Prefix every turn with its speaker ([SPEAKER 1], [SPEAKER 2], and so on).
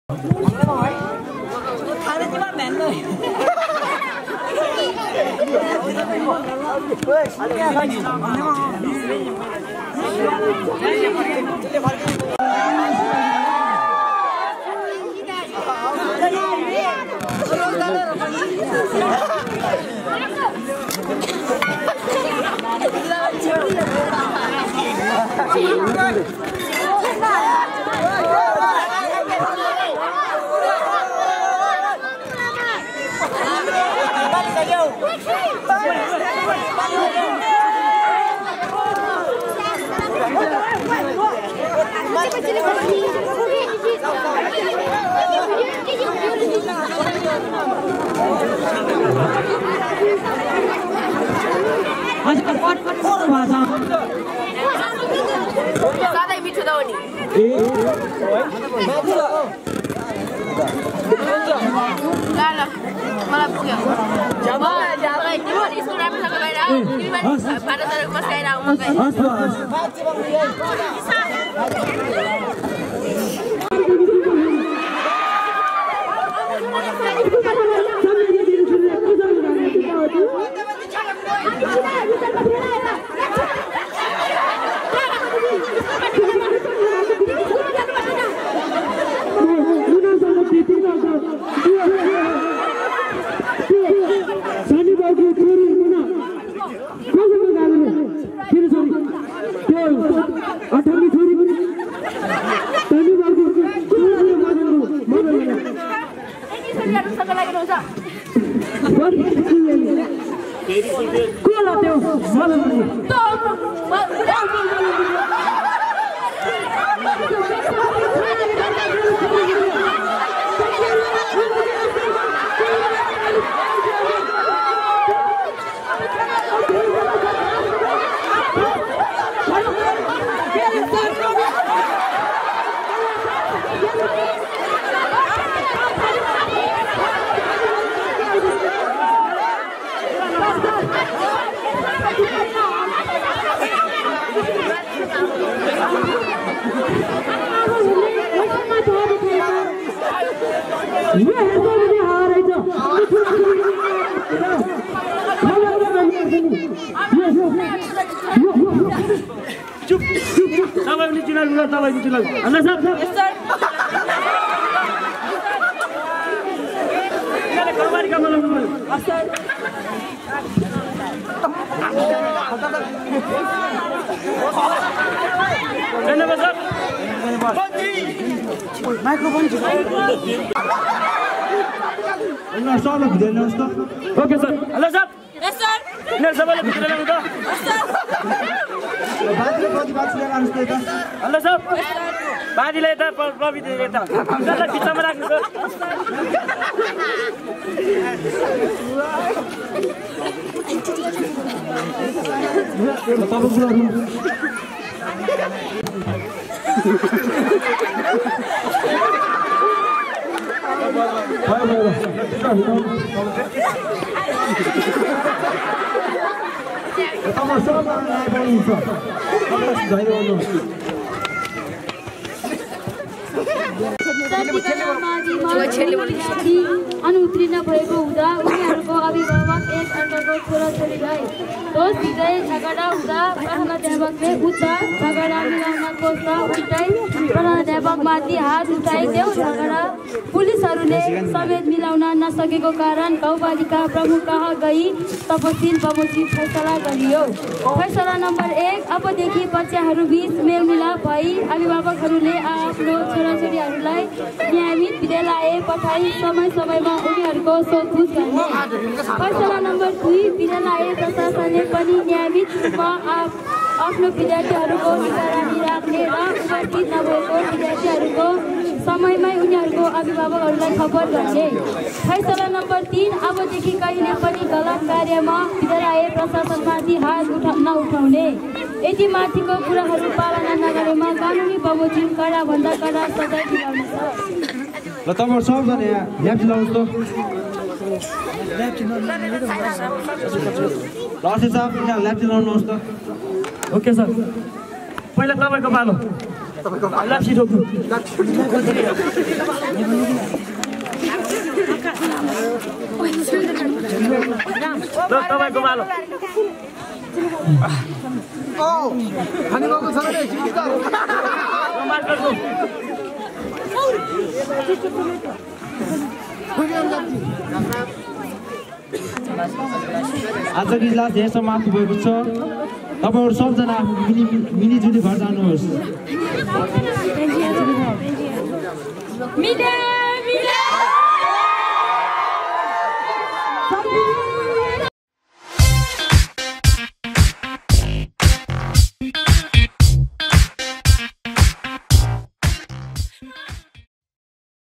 [SPEAKER 1] Okay, sir. Hello, sir. Yes, sir. Yes, sir. Yes, sir. Hello, sir. Badi later, probably later. Sir, kita mana sir?
[SPEAKER 2] अनुत्तीर्ण भएको हुँदा उनीहरूको अभिभावक एक अर्काको छोराछोरीलाई दोष दिँदै झगडा हुँदा प्रधानाध्यापकले उच्च झगडा मिलाउन खोज्दा उल्टै प्रधानाध्यापकमाथि हात उठाइदेऊ झगडा पुलिसहरूले समेत मिलाउन नसकेको कारण गाउँपालिका प्रमुख कहाँ गई तपसिल बमोजिम फैसला गरियो। फैसला नम्बर 1, अबदेखि बच्चाहरू बीच मेलमिलाप भई अभिभावकहरूले आफ्नो छोराछोरीहरूलाई नियमित विद्यालय पठाई समय समयमा उनीहरूको सोधपुछ गर्ने। फैसला नम्बर 2, विद्यालय प्रशासनले पनि नियमित रूपमा आफ्नो विद्यार्थीहरूको निगरानी राख्ने र उपस्थित नभएको विद्यार्थीहरूको समयमै उनीहरूको अभिभावकहरूलाई खबर गर्ने। फैसला नम्बर 3, अबदेखि कहिले पनि गलत कार्यमा विद्यालय प्रशासनमाथि हात नउठाउने। यदि माथिको कुराहरू पालना नगरेमा कानुनी बमोजिम कडाभन्दा कडा सजाय दिलाउनेछ।
[SPEAKER 3] ल तपाईहरु सबजना यहाँ ल्याप्ची लाउनुस् त। लासे साहब यहाँ ल्याप्ची लाउनुहोस् त।
[SPEAKER 1] Okay sir. पहिला तपाईको पालो। ल्याप्ची ठोक्नु। ल तपाईको मालो
[SPEAKER 4] खाने भएको छ भने
[SPEAKER 3] आजको इजलास यहाँ समाप्त भएको छ तपाईहरु सबजना मिलिजुली घर जानुहोस्
[SPEAKER 2] मिले